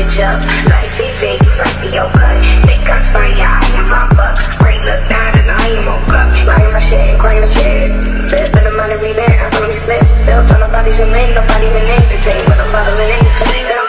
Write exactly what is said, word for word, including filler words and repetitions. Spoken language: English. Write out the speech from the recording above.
switch up. Life ain't fake, right for your cut. They conspire, I am my bucks. Great look down and I am woke up. Lying my shit, crying my shit. Live in the money, we there, I follow me slip. Still trying to body some in, nobody even entertain. But I'm bottling in, cause they don't